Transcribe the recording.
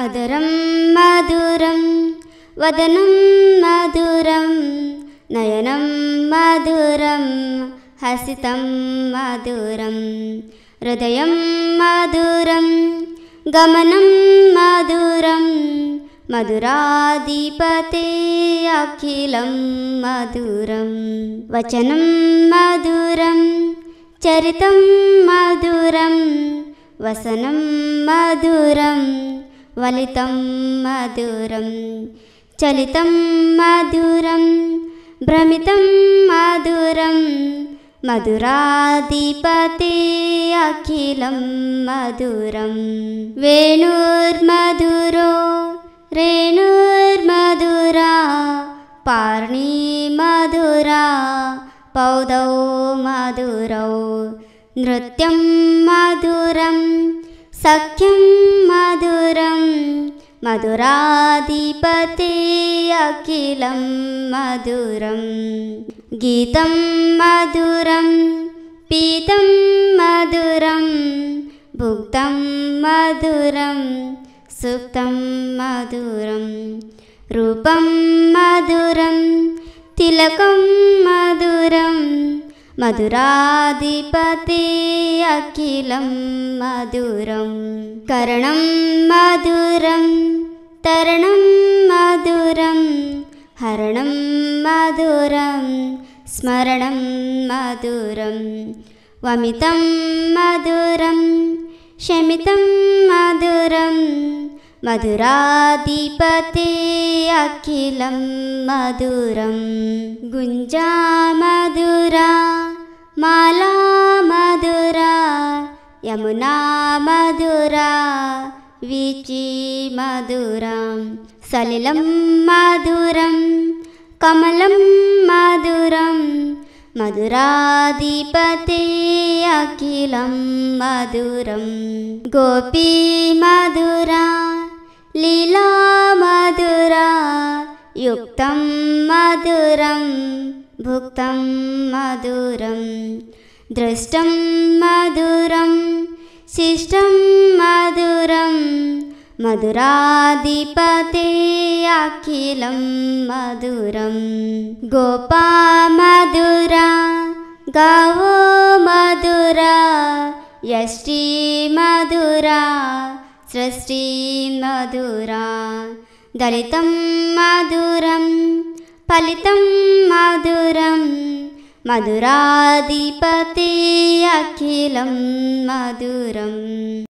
अदरं मधुरं वदनं मधुरं नयनं मधुरं हसितं मधुरं हृदयं मधुरं गमनं मधुरं मधुराधिपते अखिलं मधुरं वचनं मधुरं चरितं मधुरं वसनं मधुरं वलितं मधुरं चलितं मधुरं भ्रमितं मधुरं मधुराधिपते अखिलं मधुरं वेणुर्मधुरो रेणुर्मधुरा पार्णी मधुरा पौदौ मधुरौ नृत्यं मधुरं सख्यं मधुरं मधुराधिपते अखिलं मधुरं गीतं मधुरं पीतं मधुरं भुक्तं मधुरं सुप्तं मधुरं रूपं मधुरं तिलकं मधुरं मधुराधिपते अखिलं मधुरं करणं मधुरं तरणं मधुरं हरणं मधुरं स्मरणं मधुरं वमितं मधुरं शमितं मधुरं मधुराधिपते अखिलं मधुरं गुञ्जा मधुरा माला मधुरा यमुना मधुरा वीची मधुरा सलिलं मधुरं कमलं मधुरं मधुराधिपते अखिलं मधुरं गोपी मधुरा लीला मधुरा युक्तं मधुरं भुक्तं मधुरं दृष्टं मधुरं शिष्टं मधुरं मधुराधिपते अखिलं मधुरं गोपा मधुरा गावो मधुरा यष्टि मधुरा सृष्टि मधुरा दलितं मधुरं फलितं मधुरं मधुराधिपते अखिलं मधुरम्।